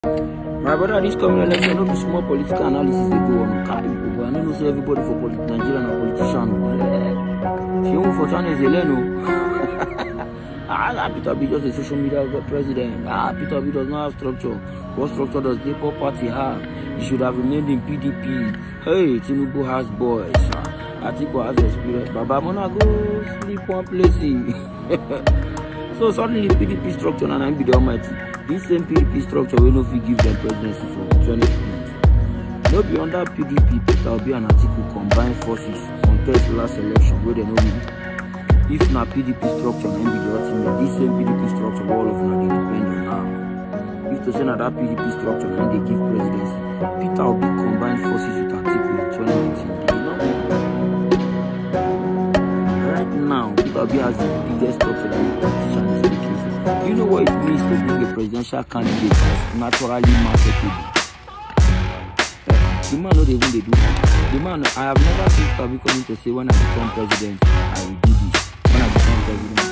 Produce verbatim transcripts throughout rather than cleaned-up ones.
My brother, this coming election, no be small political analysis they go on. Can't people, but I don't know say everybody for polit Nigeria and politician. If you want for China, they learn. Ah, Peter Obi just a social media president. Ah, Peter Obi does not have structure. What structure does the Labour Party have? He should have remained in P D P. Hey, Tinubu has boys. Atiku has experience. Baba Mona go sleep one place. So suddenly the P D P structure and I be the almighty. This same P D P structure will not give them presidency for twenty twenty. No be under P D P, Peter Obi and Atiku combine forces contest last election where they no win. If na P D P structure and be the ultimate, this same P D P structure all of them they depend on now. If to say na that P D P structure and they give presidency, Peter Obi combine forces with Atiku in twenty eighteen. Right now, Peter Obi has the biggest structure that the politician is making. Do you know what it means to bring a presidential candidate that's naturally marketable? The man not even they do that. The man, I have never seen Peter Obi coming to say when I become president, I will do this. When I become president,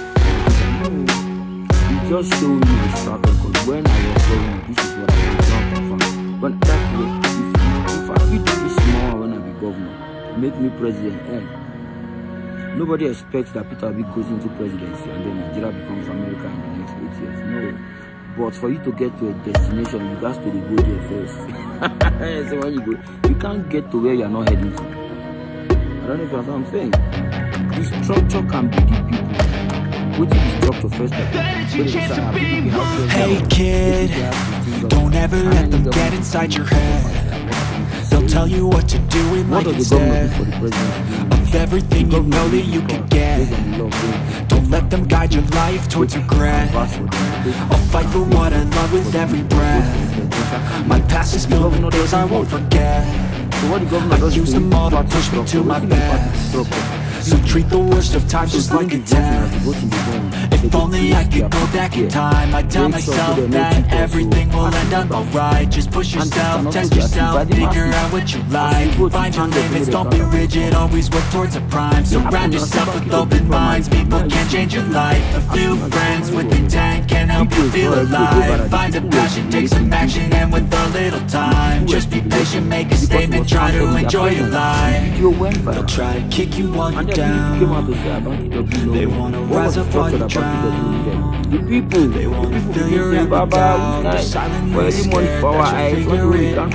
he just showed me his track record. When I was telling you, this is what I will confirm. When that's the way, if, if I fit this small when I be governor, make me president, eh? Nobody expects that Peter Obi goes into presidency and then Nigeria becomes America in the next eight years. No. But for you to get to a destination, you got to go there first. So when you go, you can't get to where you're not heading to. I don't know if that's what I'm saying. The structure can be the people. Which is the structure first of all? Hey kid, don't ever let them get inside your head. They'll tell you what to do in life instead of everything you know that you can get. Don't let them guide your life towards regret. I'll fight for what I love with every breath. My past is filled with days I won't forget. I use them all to push me to my best. So treat the worst of times just like a test. If only I could go back in time, I'd tell myself that everything will end up alright. Just push yourself, test yourself, figure out what you like. Find your limits, don't be rigid, always work towards a prime. Surround yourself with open minds, people can change your life. A few friends with intent can help you feel alive. Find a passion, take some action, and with a little time, just be patient, make a statement, try to enjoy your life. They'll try to kick you while you're down. They wanna rise up while you drown. The people, they wanna feel your every down. They're silently scared that you'll figure it out.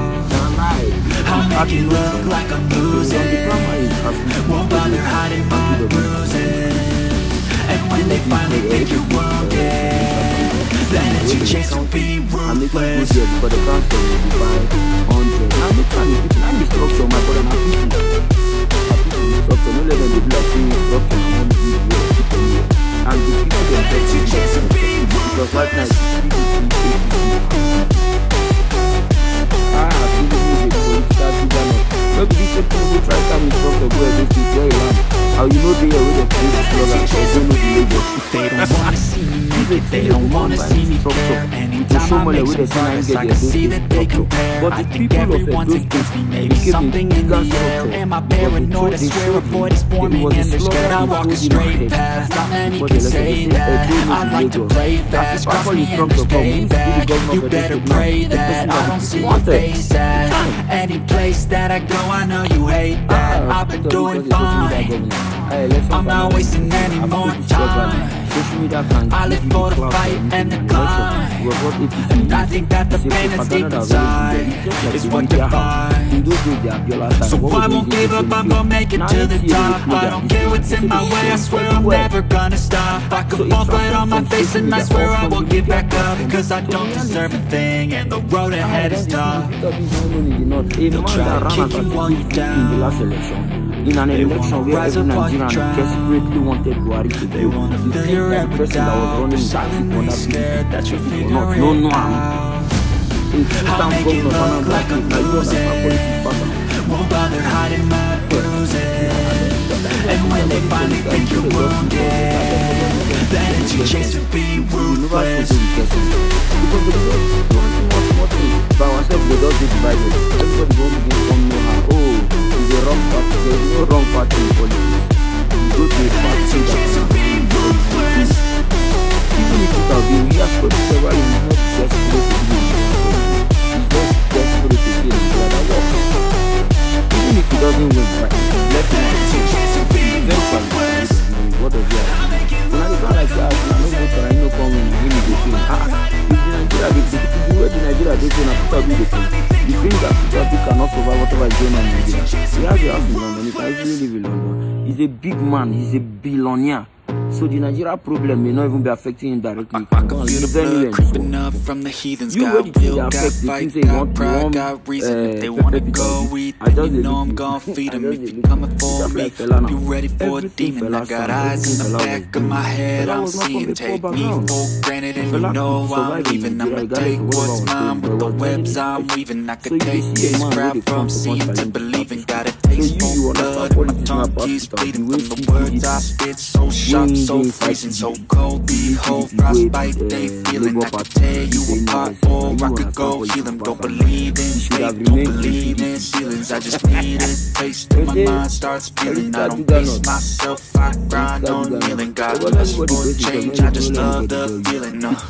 I'll make it look like I'm losing, won't bother hiding my bruises. And when they finally think you're wounded, then it's your chance to be ruthless. For the council, will be five hundred. I'm not trying to keep an structure, my brother, my people. Structure, no let them be like saying structure, I want to be the people. And the people themselves, your chance to be because right now, ah, people need a political government. Maybe these people who try to come in structure, go against the very land. How you know they are with the police slogan, so they know the label. They don't wanna see me make it, they don't wanna see me care. Anytime I make some progress, I can see that they compare. I think everyone's against me, maybe something in the air. Am I paranoid? I swear a void is forming and they're scared I walk a straight path. Not many can say that. I like to play fast, cross me and there's payback. You better pray that I don't see your face at any place that I go. I know you hate that. I've been doing fine, I'm not wasting any more time. I live for the fight and the climb, and I think that the pain that's deep inside is what defines. So I won't give up, I'm gonna make it to the top. I don't care what's in my way, I swear I'm never gonna stop. I could fall flat on my face and I swear I won't get back up, cause I don't deserve a thing and the road ahead is tough. They'll try to kick you while you're down. In an election where every Nigerian desperately wanted Buhari to they wanna feel your every doubt. They're silently scared that you're figuring it out. I'll make it look like I'm losing, won't bother hiding my bruises. And when they finally think you're wounded, then it's your chance to be ruthless. By ourselves, we don't get divided. Everybody wants to come know how. Oh, it's the wrong party. There is no wrong party in politics. You go to a party that even if it will be, we are supposed to survive in the next best place to be. After being the president, you think that people cannot survive whatever is going on in Nigeria? He has a house in London. He can easily live in London. He's a big man. He's a billionaire. So the Nigeria problem may not even be affecting him directly. I can feel the blood creeping up from the heathens. Got will, got fight, got pride, got reason. If they wanna go eat, then you know I'm gon' feed them. If you coming for me, be ready for a demon. I got eyes in the back of my head, I'm seeing. Take me for granted and you know I'm leaving. I'ma take what's mine with the webs I'm weaving. I could take this crowd from seeing to believing. Got a taste for blood and my tongue keeps bleeding from the words I spit. So sharp, so freezing, so cold, behold, frostbite, they feeling. I could tear you apart, or I could go heal them. Don't believe in fate, don't believe in ceilings. I just need a taste and my mind starts feeling. I don't pace myself, I grind on kneeling. God bless for change, I just love the feeling. No,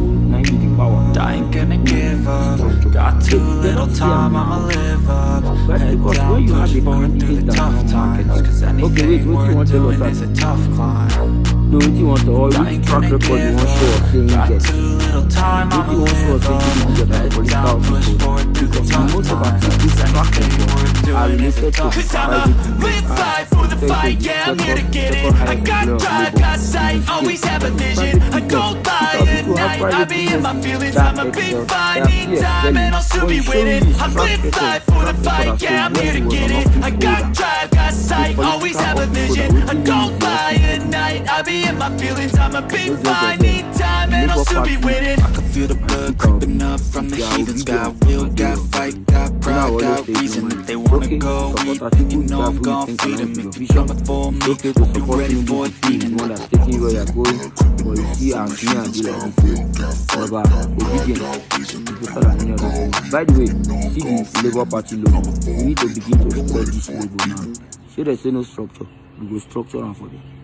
I ain't gonna give up. Got too little time, I'ma live up. Head down, push forward through the tough times. Cause anything worth doing is a tough climb. No, what you want to all track record you want to show us saying got that. too little time, I'ma live up. Head down, push forward through the tough times. Cause anything worth doing is a tough climb. Live fight for the fight, yeah, I'm here to get it. I got drive, got sight, always have a vision. I go by at night, I be in my feelings. I'm a big fine, need time, and I'll soon be winning. I live life for the fight, yeah, I'm here to get it. I got drive, got sight, always have a vision. I go by at night, I be in my feelings. I'm a big fine, need time, and I'll soon be winning. I can feel the blood creeping up from the heathens. Got will, got fight, got pride, got reason. If they wanna go eat, then you know I'm gon' feed them. If you coming for me, be ready for a demon. One that's taking where you're going, but you see as me and be like this. However, obedience is better than any other thing. By the way, see the Labour Party logo. We need to begin to spread this logo now. So there's no structure. We go structure and for them.